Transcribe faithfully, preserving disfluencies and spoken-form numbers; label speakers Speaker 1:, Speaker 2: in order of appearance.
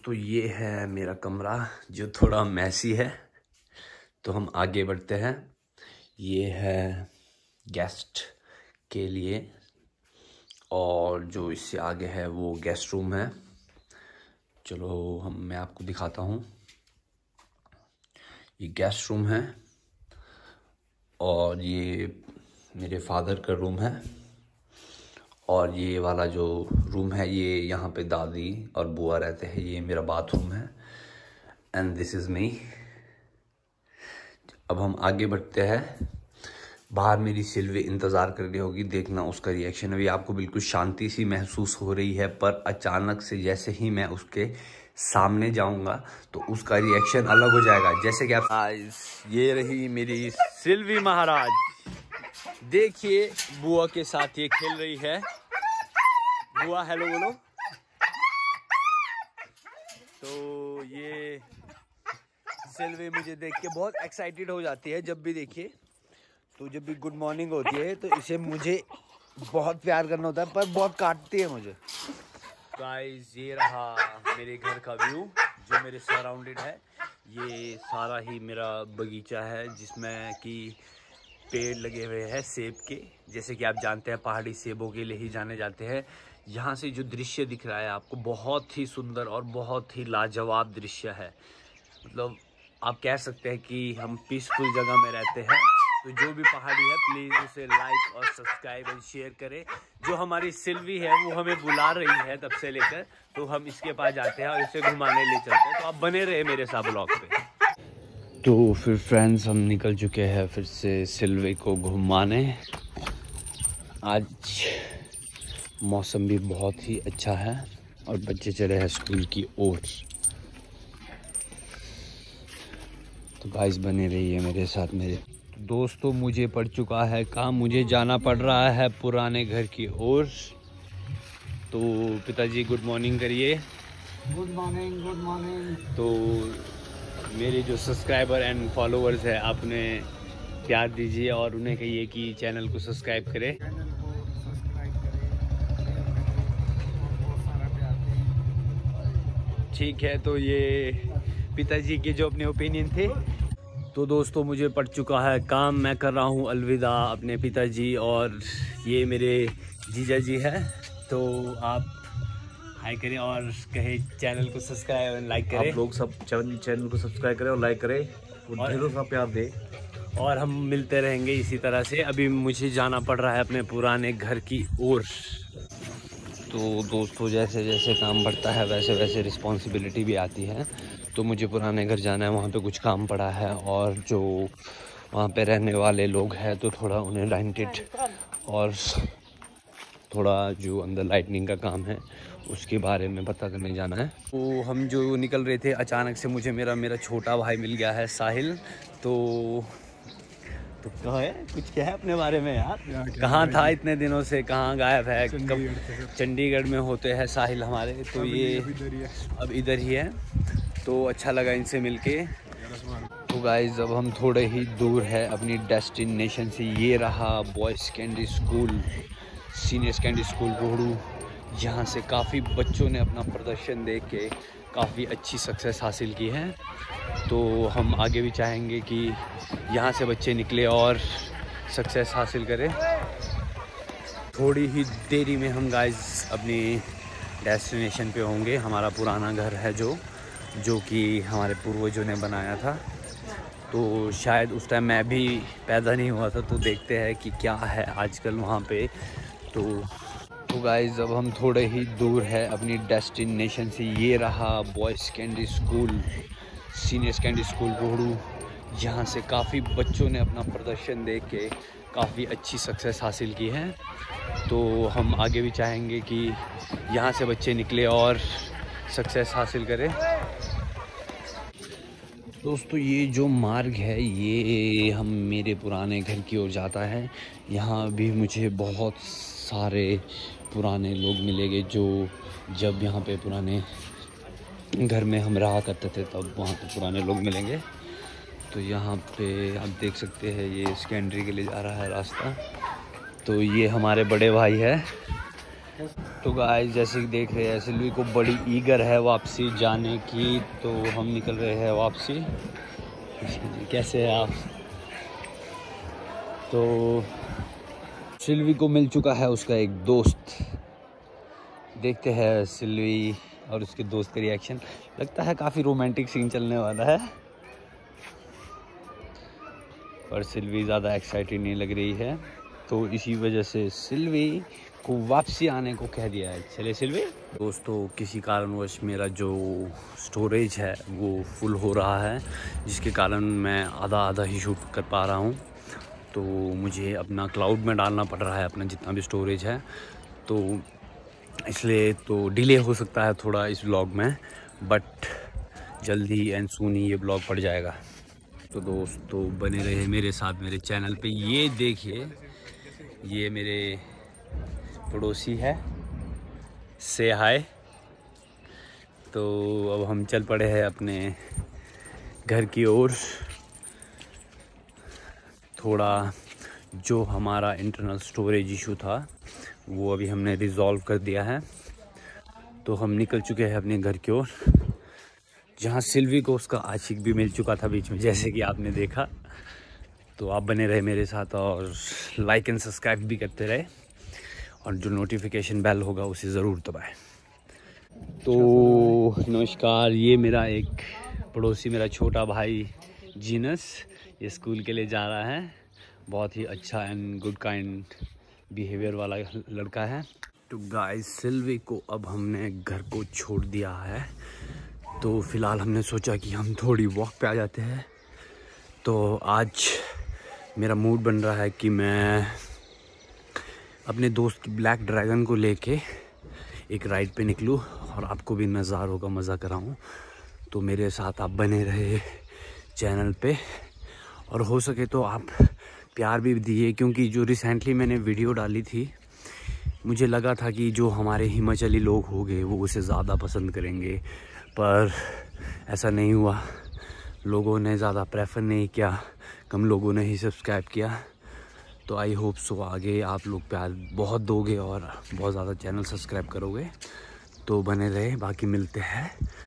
Speaker 1: दोस्तों ये है मेरा कमरा जो थोड़ा मैसी है, तो हम आगे बढ़ते हैं। ये है गेस्ट के लिए और जो इससे आगे है वो गेस्ट रूम है। चलो हम मैं आपको दिखाता हूँ। ये गेस्ट रूम है और ये मेरे फादर का रूम है और ये वाला जो रूम है ये यहाँ पे दादी और बुआ रहते हैं। ये मेरा बाथरूम है एंड दिस इज़ मी। अब हम आगे बढ़ते हैं। बाहर मेरी सिल्वी इंतज़ार कर रही होगी, देखना उसका रिएक्शन। अभी आपको बिल्कुल शांति सी महसूस हो रही है, पर अचानक से जैसे ही मैं उसके सामने जाऊंगा तो उसका रिएक्शन अलग हो जाएगा। जैसे कि आप ये रही मेरी सिल्वी महाराज, देखिए बुआ के साथ ये खेल रही है। बुआ हेलो बोलो। तो ये सिल्वी मुझे देख के बहुत एक्साइटेड हो जाती है। जब भी देखिए तो जब भी गुड मॉर्निंग होती है तो इसे मुझे बहुत प्यार करना होता है, पर बहुत काटती है मुझे। गाइस ये रहा मेरे घर का व्यू जो मेरे सराउंडेड है। ये सारा ही मेरा बगीचा है जिसमें कि पेड़ लगे हुए हैं सेब के। जैसे कि आप जानते हैं पहाड़ी सेबों के लिए ही जाने जाते हैं। यहाँ से जो दृश्य दिख रहा है आपको बहुत ही सुंदर और बहुत ही लाजवाब दृश्य है। मतलब आप कह सकते हैं कि हम पीसफुल जगह में रहते हैं। तो जो भी पहाड़ी है प्लीज़ उसे लाइक और सब्सक्राइब और शेयर करें। जो हमारी सिल्वी है वो हमें बुला रही है तब से लेकर, तो हम इसके पास जाते हैं और इसे घुमाने ले चलते हैं। तो आप बने रहे मेरे साथ ब्लॉग पे। तो फिर फ्रेंड्स हम निकल चुके हैं फिर से सिल्वी को घुमाने। आज मौसम भी बहुत ही अच्छा है और बच्चे चले हैं स्कूल की ओर। तो गाइस बने रहिए मेरे साथ। मेरे दोस्तों मुझे पड़ चुका है काम, मुझे जाना पड़ रहा है पुराने घर की ओर। तो पिताजी गुड मॉर्निंग करिए।
Speaker 2: Good morning good morning.
Speaker 1: तो मेरे जो सब्सक्राइबर एंड फॉलोअर्स है आप उन्हें प्यार दीजिए और उन्हें कहिए कि चैनल को सब्सक्राइब करें।
Speaker 2: चैनल को सब्सक्राइब करें, शेयर करें और बहुत सारा प्यार दें।
Speaker 1: ठीक है, तो ये पिताजी के जो अपने ओपिनियन थे। तो दोस्तों मुझे पड़ चुका है काम, मैं कर रहा हूँ अलविदा अपने पिताजी और ये मेरे जीजा जी है। तो आप हाई करें और कहे चैनल को सब्सक्राइब और लाइक करें।
Speaker 3: आप लोग सब चैनल को सब्सक्राइब करें और लाइक करें और ढेरों सा प्यार दें
Speaker 1: और हम मिलते रहेंगे इसी तरह से। अभी मुझे जाना पड़ रहा है अपने पुराने घर की ओर। तो दोस्तों जैसे जैसे काम बढ़ता है वैसे वैसे रिस्पॉन्सिबिलिटी भी आती है। तो मुझे पुराने घर जाना है, वहाँ पे कुछ काम पड़ा है और जो वहाँ पे रहने वाले लोग हैं तो थोड़ा उन्हें रेंटेड और थोड़ा जो अंदर लाइटनिंग का काम है उसके बारे में पता करने जाना है। तो हम जो निकल रहे थे अचानक से मुझे मेरा मेरा छोटा भाई मिल गया है साहिल। तो तो क्या है कुछ क्या है अपने बारे में यार, कहाँ था इतने दिनों से, कहाँ गायब है? कब चंडीगढ़ में होते हैं साहिल हमारे। तो ये अब इधर ही है, तो अच्छा लगा इनसे मिलके। तो गाइस अब हम थोड़े ही दूर है अपनी डेस्टिनेशन से। ये रहा boys secondary school, senior secondary school Rohru. यहाँ से काफ़ी बच्चों ने अपना प्रदर्शन देख के काफ़ी अच्छी सक्सेस हासिल की है। तो हम आगे भी चाहेंगे कि यहाँ से बच्चे निकले और सक्सेस हासिल करें। थोड़ी ही देरी में हम गाइस अपनी डेस्टिनेशन पे होंगे। हमारा पुराना घर है जो जो कि हमारे पूर्वजों ने बनाया था। तो शायद उस टाइम मैं भी पैदा नहीं हुआ था। तो देखते हैं कि क्या है आजकल वहाँ पे। तो तो गाइस अब हम थोड़े ही दूर है अपनी डेस्टिनेशन से। ये रहा boys secondary school, senior secondary school Rohru. यहाँ से काफ़ी बच्चों ने अपना प्रदर्शन देख के काफ़ी अच्छी सक्सेस हासिल की है। तो हम आगे भी चाहेंगे कि यहाँ से बच्चे निकले और सक्सेस हासिल करें। दोस्तों ये जो मार्ग है ये हम मेरे पुराने घर की ओर जाता है। यहाँ भी मुझे बहुत सारे पुराने लोग मिलेंगे जो जब यहाँ पे पुराने घर में हम रहा करते थे तब वहाँ पे पुराने लोग मिलेंगे। तो यहाँ पे आप देख सकते हैं ये सेकेंडरी के लिए जा रहा है रास्ता। तो ये हमारे बड़े भाई है तो गाइस जैसे कि देख रहे हैं सिल्वी को बड़ी ईगर है वापसी जाने की, तो हम निकल रहे हैं वापसी। कैसे हैं आप? तो सिल्वी को मिल चुका है उसका एक दोस्त, देखते हैं सिल्वी और उसके दोस्त का रिएक्शन। लगता है काफ़ी रोमांटिक सीन चलने वाला है, पर सिल्वी ज़्यादा एक्साइटेड नहीं लग रही है, तो इसी वजह से सिल्वी को वापसी आने को कह दिया है। चले सिल्वी। दोस्तों किसी कारणवश मेरा जो स्टोरेज है वो फुल हो रहा है, जिसके कारण मैं आधा आधा ही शूट कर पा रहा हूँ। तो मुझे अपना क्लाउड में डालना पड़ रहा है अपना जितना भी स्टोरेज है, तो इसलिए तो डिले हो सकता है थोड़ा इस व्लॉग में, बट जल्दी एंड सून ही ये व्लॉग पड़ जाएगा। तो दोस्तों बने रहे मेरे साथ मेरे चैनल पे। ये देखिए, ये मेरे पड़ोसी है, से हाय। तो अब हम चल पड़े हैं अपने घर की ओर। थोड़ा जो हमारा इंटरनल स्टोरेज इशू था वो अभी हमने रिजॉल्व कर दिया है, तो हम निकल चुके हैं अपने घर की ओर, जहाँ सिल्वी को उसका आशिक भी मिल चुका था बीच में, जैसे कि आपने देखा। तो आप बने रहे मेरे साथ और लाइक एंड सब्सक्राइब भी करते रहे, और जो नोटिफिकेशन बेल होगा उसे ज़रूर दबाएं। तो नमस्कार, ये मेरा एक पड़ोसी, मेरा छोटा भाई जीनस, ये स्कूल के लिए जा रहा है। बहुत ही अच्छा एंड गुड काइंड बिहेवियर वाला लड़का है। तो गाइस सिल्वी को अब हमने घर को छोड़ दिया है, तो फ़िलहाल हमने सोचा कि हम थोड़ी वॉक पे आ जाते हैं। तो आज मेरा मूड बन रहा है कि मैं अपने दोस्त की ब्लैक ड्रैगन को लेके एक राइड पे निकलूं और आपको भी नज़ारों का मज़ा कराऊं। तो मेरे साथ आप बने रहे चैनल पे, और हो सके तो आप प्यार भी दिए, क्योंकि जो रिसेंटली मैंने वीडियो डाली थी मुझे लगा था कि जो हमारे हिमाचली लोग होंगे वो उसे ज़्यादा पसंद करेंगे, पर ऐसा नहीं हुआ। लोगों ने ज़्यादा प्रेफर नहीं किया, कम लोगों ने ही सब्सक्राइब किया। तो आई होप सो आगे आप लोग प्यार बहुत दोगे और बहुत ज़्यादा चैनल सब्सक्राइब करोगे। तो बने रहे, बाकी मिलते हैं।